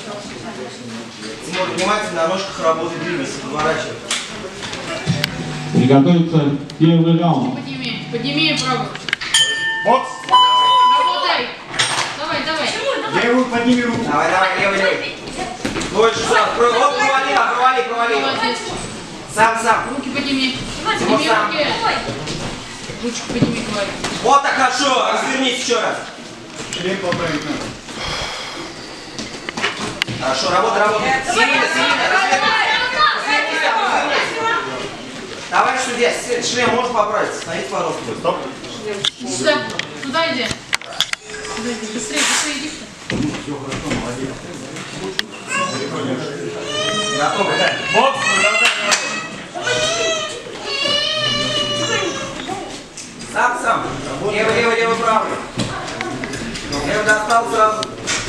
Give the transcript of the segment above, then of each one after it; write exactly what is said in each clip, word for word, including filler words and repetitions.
Тимур, внимательно на ножках работает, двигайся, поворачивай. Приготовиться первый раунд. Подними, подними и пробуй. Бокс. Работай. Давай, давай. Левую подними руку. Давай, давай, левый, левый. Больше сам. Вот, провали, провали, провали. Сам, сам. Руки подними. Тимур, Подними сам. руки. Ручку подними, говори. Вот так хорошо. Развернись еще раз. Член поправить надо. Хорошо, работа, работа. Сильно, сильно. Развернись, развернись. Давай судья, шлем можешь поправить? Становись, пожалуйста. Стоп. Сюда, туда иди. Сюда иди, быстрее, быстрее иди. Все хорошо, молодец. Готовы? Бокс. Сам, сам. Левый, левый, левый, правый. Левый достал сразу.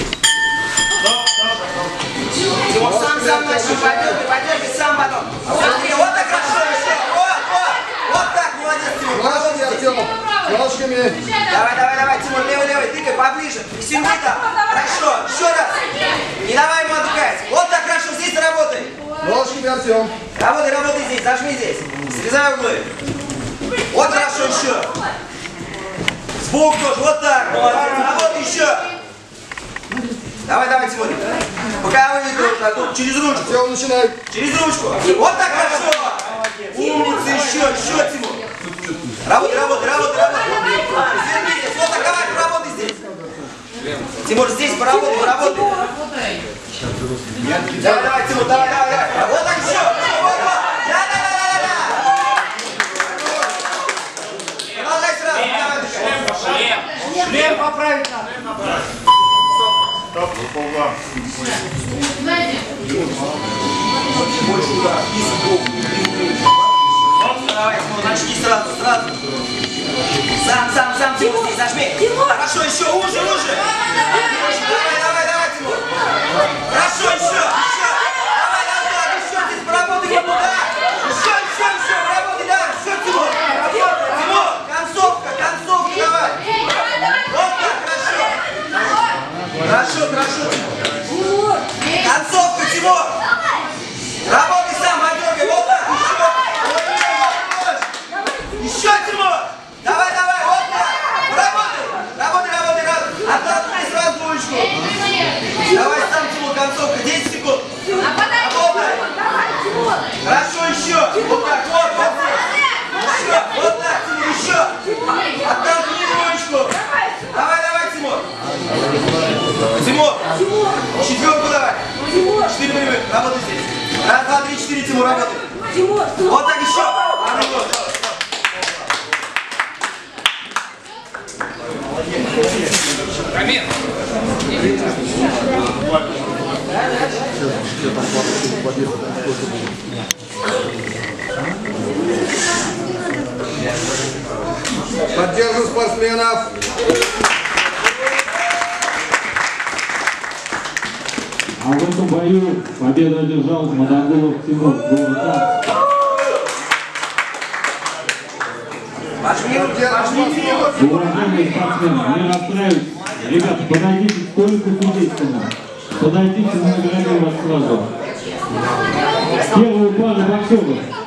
Тимур, сам, сам начал. Подергай, подергай, сам потом. Смотри, вот так хорошо еще. Вот, вот. Вот так, молодец, Тимур. Ножки, Артем. Ножками. Давай, давай, давай, Тимур, левый, левый. Тыкай поближе. Сильнее там. Хорошо. Еще раз. Не давай ему отдыхать. Вот так хорошо. Здесь работай. Ножками, Артем. Работай, работай здесь. Зажми здесь. Срезай углы. Вот хорошо еще. Сбоку тоже. Вот так. Молодец. Работай еще. Давай, давай, Тимур. Боковые тоже. А тут через ручку. Артем, начинай. Через ручку. Вот так хорошо. Умница. Еще, еще, Тимур. Работай, работай, работай, работай. Изверни здесь. Вот так, давай, поработай здесь. Тимур, здесь поработай, поработай. Работай. Давай, давай, Тимур, давай, давай, давай. Вот так еще. Вот, вот. Да, да, да, да, да. Продолжай сразу. Давай, Шлем поправить надо. Стоп, по углам. Сюда иди. больше удар. И сбоку. Давай, Тимур, начни сразу, сразу. Сам, сам, сам, Тимур, здесь зажми. Хорошо, еще уже, уже. Давай, давай, давай, Тимур. Хорошо, еще, еще. Давай, давай, еще здесь поработай вот туда. Еще, еще, еще, поработай, давай. Еще, Тимур. Тимур, концовка, концовка, давай. Вот так, хорошо. Хорошо, хорошо, Тимур. Концовка, Тимур. Работай сам, подергай, вот так, еще. Еще, Тимур. Давай, давай, вот так. Работай, работай, работай, работай. Оттолкни сразу двоечку. Давай сам, Тимур, концовка, десять секунд. Работай. Хорошо, еще. Вот так, вот, вот здесь. Еще, вот так, Тимур, еще. Оттолкни двоечку. Давай, давай, Тимур. Тимур, четверку давай. Четыре прямых, работай здесь. Раз, два, три, четыре, Тимур, работай. Вот так еще. А ну вот. Камин. Поддержим спортсменов. А в этом бою победу одержал Мадагулов Тимур. Пошли, пошли. Уважаемые спортсмены, не расстраивайтесь. Ребята, подойдите к столику судейскому. Подойдите, мы наградим вас сразу. Первую пару боксеров.